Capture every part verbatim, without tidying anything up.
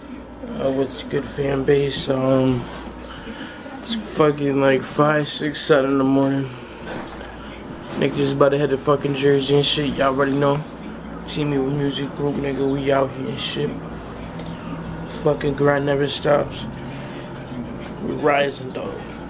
Uh, what's good, fan base? Um, it's fucking like five, six, seven in the morning. Niggas is about to head to fucking Jersey and shit. Y'all already know. Team Me With Music Group, nigga. We out here and shit. Fucking grind never stops. We rising, dog.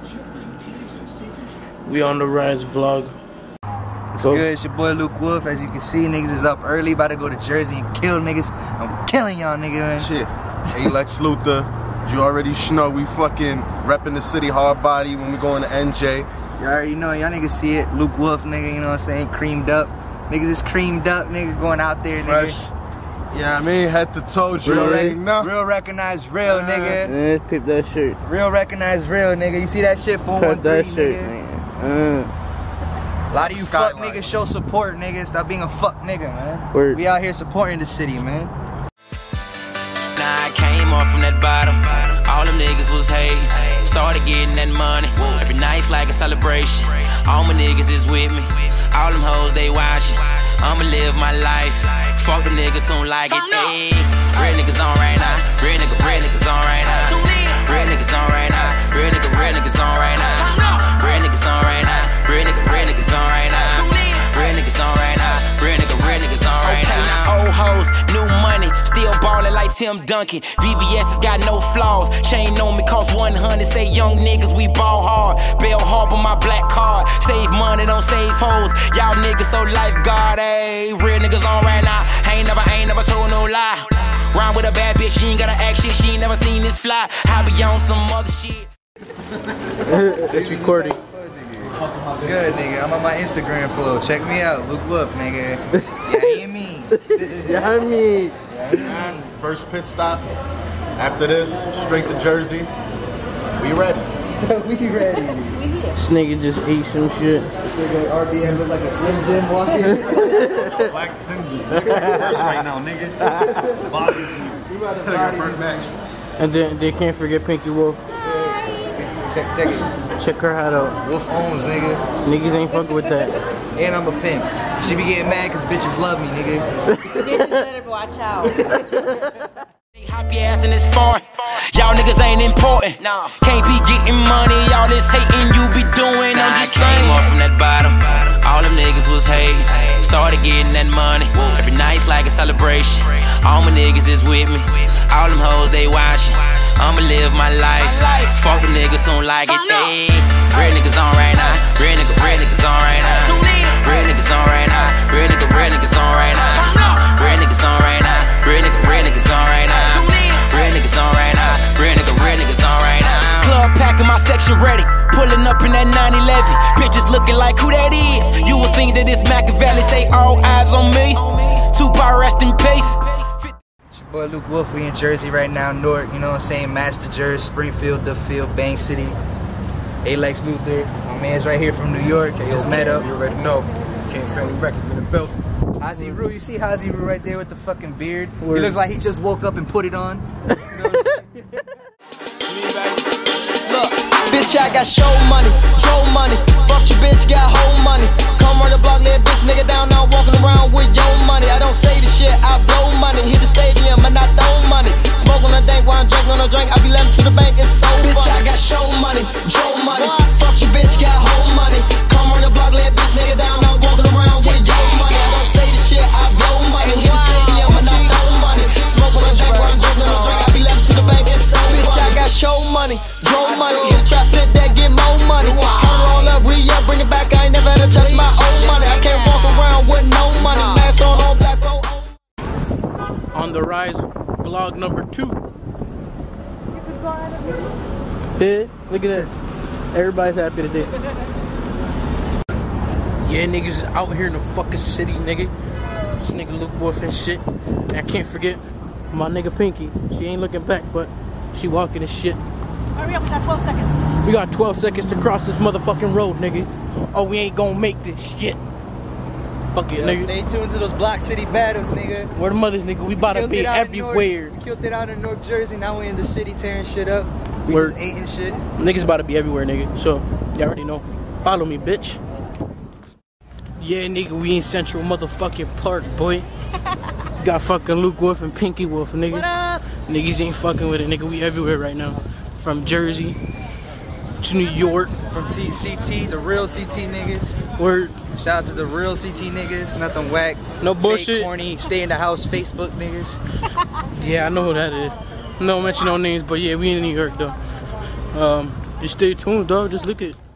We on the rise vlog. What's good? It's your boy Luke Wolf. As you can see, niggas is up early, about to go to Jersey and kill niggas. I'm killing y'all, nigga, man. Shit. Hey, Lex Luthor. You already know we fucking repping the city hard body when we going to N J. You already know, y'all niggas see it. Luke Wolf, nigga, you know what I'm saying? Creamed up. Niggas is creamed up, nigga, going out there, Fresh. nigga. Yeah, I mean, head to toe, you already know. Real recognize real, uh, nigga. Man, peep that shirt. Real recognize real, nigga. You see that shit? four one three, that shit, nigga. Man. Uh. A lot of you fuck niggas show support, nigga. Stop being a fuck nigga, man. Word. We out here supporting the city, man. Nah, I came off from that bottom. All them niggas was hate. Started getting that money. Every night's like a celebration. All my niggas is with me. All them hoes, they watching. I'ma live my life. Fuck them niggas, don't like it. Ayy. Real niggas on right now. Real nigga, real niggas on right now. Real niggas on right now. Real nigga, real niggas on right now. Real niggas on right now. Real nigga, real niggas on right now. Real niggas on right now. Real nigga, real niggas on right now. Old hoes, new money, still ballin' like Tim Duncan. V V S has got no flaws. Chain on me cost one hundred. Say young niggas, we ball hard. Bell Harbor, my black card. Save money, don't save hoes. Y'all niggas so lifeguard, ayy. Real niggas on right now. I ain't never, I ain't never told no lie. Rhyme with a bad bitch, she ain't gotta act shit. She ain't never seen this fly. I be on some other shit. It's recording. It's good, nigga. I'm on my Instagram flow. Check me out, Luke Wolf, nigga. Yeah, you me. Yeah, I mean. Yeah, first pit stop. After this, straight to Jersey. We ready. We ready. This nigga just ate some shit. This nigga R B M look like a Slim Jim walking. Black Slim Jim. First right now, nigga. Body. We about to body first match. And then they can't forget Pinky Wolf. Check, check it. Check her hat out. Wolf owns, nigga. Niggas ain't fucking with that. And I'm a pimp. She be getting mad cause bitches love me, nigga. Bitches better watch out. Hop your ass in this foreign. Y'all niggas ain't important. No. Can't be getting money. All this hating you be doing. Nah, I'm just I came off from that bottom. All them niggas was hate. Started getting that money. Every night's like a celebration. All my niggas is with me. All them hoes, they watching. I'ma live my life. Fuck them niggas, don't like it. Ayy. Real niggas on right now. Real nigga, real niggas on right now. Real niggas on right now. Real nigga, real niggas on right now. Real niggas on right now. Real nigga, real niggas on right now. Real niggas on right now. Real nigga, real niggas on right now. Club packing my section ready. Pulling up in that nine eleven. Bitches looking like who that is. You would think that it's Machiavelli. Say all eyes on me. Tupac, rest in peace. Boy Luke Wolf, we in Jersey right now, Newark, you know what I'm saying? Master Jersey, Springfield, Duffield, Bank City. Alex Luthor, my man's right here from New York. Hey, just met up. You already know. King Family Records in the building. Hazy Roo, you see Hazy Roo right there with the fucking beard? Word. He looks like he just woke up and put it on. You know what I'm Look, bitch, I got show money, drove money. Fuck your bitch, got whole money. Come run the block, let bitch nigga down now walking around with your money. I don't say the shit, I blow money. Hit the stadium, and I throw money. Smoke on a dank while I'm drinking on a drink. I be left to the bank, it's so bitch, funny. I got show money, drove money. Fuck your bitch, got whole money. Come run the block, let bitch nigga down now walking around with your money. I don't say the shit, I blow money. Hit the stadium, and I throw money. Smoke on a dank while I'm drinking on a drink. I be left to the bank, it's so bitch, funny. I got show money, drove money. Hit the trap flip that, get more money. Count roll up, re up, bring it back. I ain't never had to touch my own money. I can't walk around with no money. Mask on, all black phone. On the rise, vlog number two. Yeah, look at that. Everybody's happy today. Yeah, niggas is out here in the fucking city, nigga. This nigga Luke Wolf and shit. And I can't forget my nigga Pinky. She ain't looking back, but she walking and shit. Hurry up, we got twelve seconds. We got twelve seconds to cross this motherfucking road, nigga. Oh, we ain't gonna make this shit. Fuck it, Yo, nigga. stay tuned to those Block City battles, nigga. Where the mothers, nigga? We about to be everywhere. We killed it out in North Jersey. Now we in the city tearing shit up. We Word. just ate and shit. Niggas about to be everywhere, nigga. So, you already know. Follow me, bitch. Yeah, nigga, we in Central motherfucking Park, boy. Got fucking Luke Wolf and Pinky Wolf, nigga. What up? Niggas ain't fucking with it, nigga. We everywhere right now. From Jersey to New York. From T C T, the real C T niggas. Word. Shout out to the real C T niggas. Nothing whack. No bullshit. Fake, corny, stay in the house Facebook niggas. Yeah, I know who that is. No mention no names, but yeah, we in New York though. Um, just stay tuned, dog. Just look at.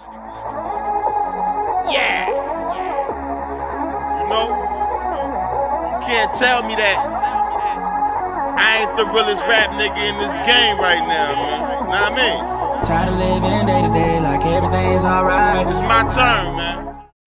Yeah. You know, you can't tell me that I ain't the realest rap nigga in this game right now, man. Know what I mean? Tired of living day to day like everything's alright. It's my turn, man.